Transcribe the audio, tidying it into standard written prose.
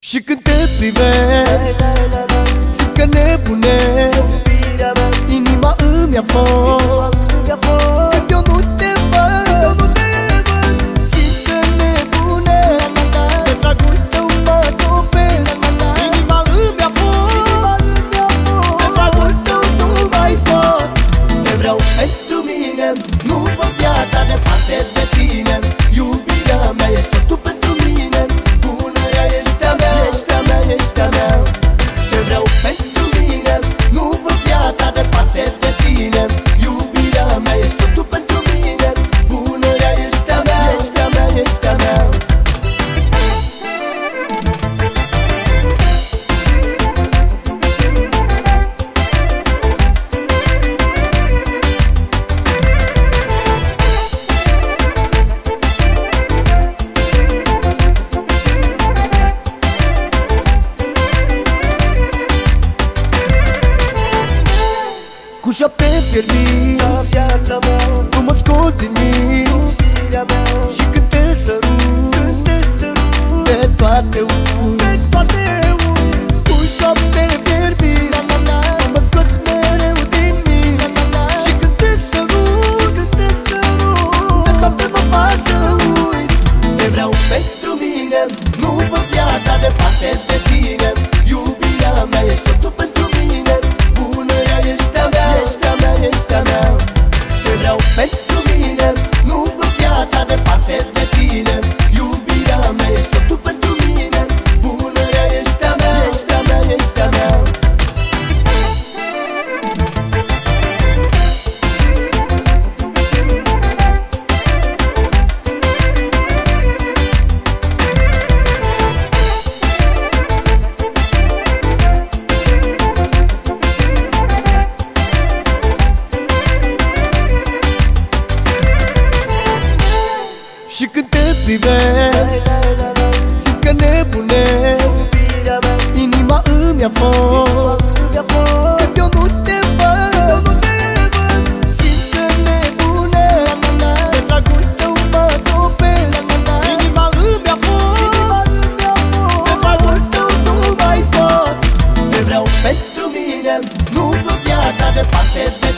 Și când te privesc, simt că nebunesc. Inima îmi ia foc când eu nu te văd. Simt că nebunesc, de dragul tău mă topesc. Inima îmi ia foc, de dragul tău nu mai pot. Te vreau pentru mine, nu văd viața departe de tine. Iubirea mea ești tot tu pentru mine. Bună-rea ești a mea, ești a mea, ești a mea. Te vreau pentru mine, nu văd viața departe de tine. Iubirea mea ești tot tu pentru mine. Bună-rea ești a mea, ești a mea, ești a mea. Cu 7 pierniți, tu mă scoți din minți. Și când te sărut, de toate uit. Cu 7 pierniți, tu mă scoți mereu din minți. Și când te sărut, de toate mă faci să uit. Te vreau pentru mine, nu văd viața departe de tine. Iubirea mea ești tot tu pentru mine. Bună-rea ești a mea, ești a mea, ești a mea. Te vreau pentru mine, nu văd viața departe de tine. Iubirea mea ești tot tu pentru mine. Bună-rea ești a mea, ești a mea, ești a mea. Și când te privesc, simt că nebunesc. Inima îmi ia foc când eu nu te văd. Simt că nebunesc, de dragul tău mă topesc. Inima îmi ia foc, de dragul tău nu mai pot. Te vreau pentru mine, nu văd viața departe de